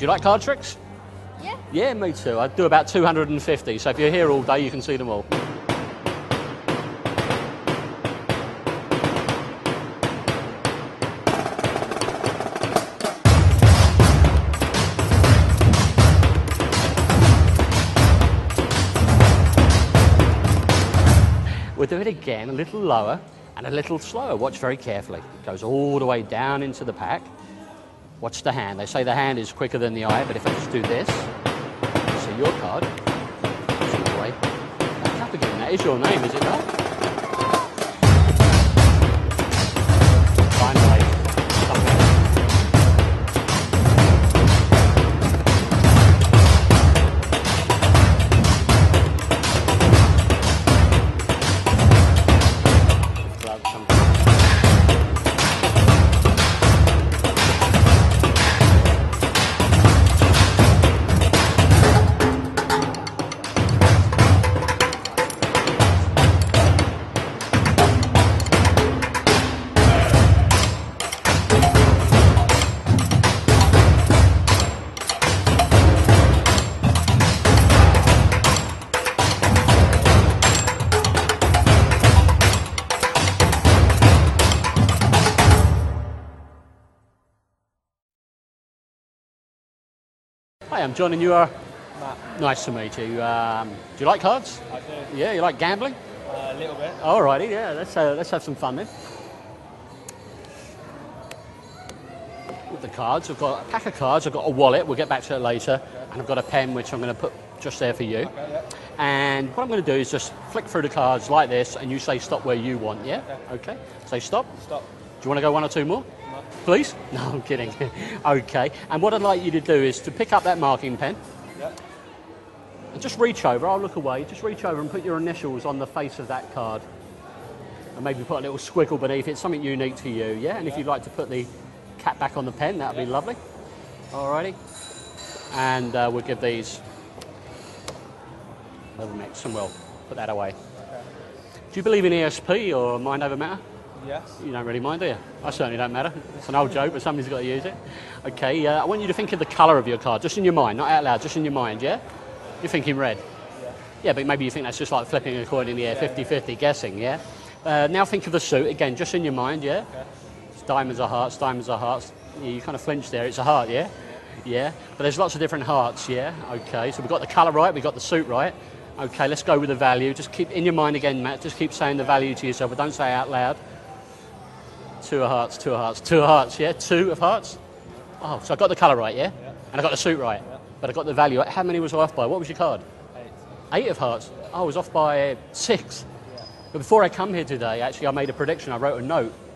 Do you like card tricks? Yeah. Yeah, me too. I do about 250, so if you're here all day, you can see them all. We'll do it again, a little lower and a little slower. Watch very carefully. It goes all the way down into the pack. Watch the hand. They say the hand is quicker than the eye, but if I just do this, see your card, it's all the way back up again. That is your name, is it not? Finally. Hi, I'm John and you are? Matt. Nice to meet you. Do you like cards? I do. Yeah, you like gambling? A little bit. Alrighty, yeah, let's have some fun then. With the cards, I've got a pack of cards, I've got a wallet, we'll get back to it later, and I've got a pen which I'm going to put just there for you. Okay, yeah. And what I'm going to do is just flick through the cards like this, and you say stop where you want, yeah? Okay. Say stop. Stop. Do you want to go one or two more? No. Please? No, I'm kidding. Okay. And what I'd like you to do is to pick up that marking pen. Yeah. And just reach over, I'll look away, just reach over and put your initials on the face of that card. And maybe put a little squiggle beneath it, something unique to you, yeah? And if you'd like to put the cap back on the pen, that'd be lovely. Alrighty. And we'll give these a little mix and we'll put that away. Okay. Do you believe in ESP or mind over matter? Yes. You don't really mind, do you? I certainly don't matter. It's an old joke, but somebody's got to use it. Okay, I want you to think of the colour of your card, just in your mind, not out loud, just in your mind, yeah? You're thinking red? Yeah. Yeah, but maybe you think that's just like flipping a coin in the air, 50-50, guessing, yeah? Now think of the suit, again, just in your mind, yeah? Okay. It's diamonds are hearts, diamonds are hearts. You kind of flinch there, it's a heart, yeah? Yeah, but there's lots of different hearts, yeah? Okay, so we've got the colour right, we've got the suit right. Okay, let's go with the value. Just keep in your mind again, Matt, just keep saying the value to yourself, but don't say it out loud. Two of hearts, two of hearts, two of hearts, yeah? Two of hearts? Oh, so I got the colour right, yeah? Yeah. And I got the suit right, Yeah. but I got the value. How many was I off by? What was your card? 8. 8 of hearts. Oh, I was off by 6. Yeah. But before I come here today, actually, I made a prediction. I wrote a note.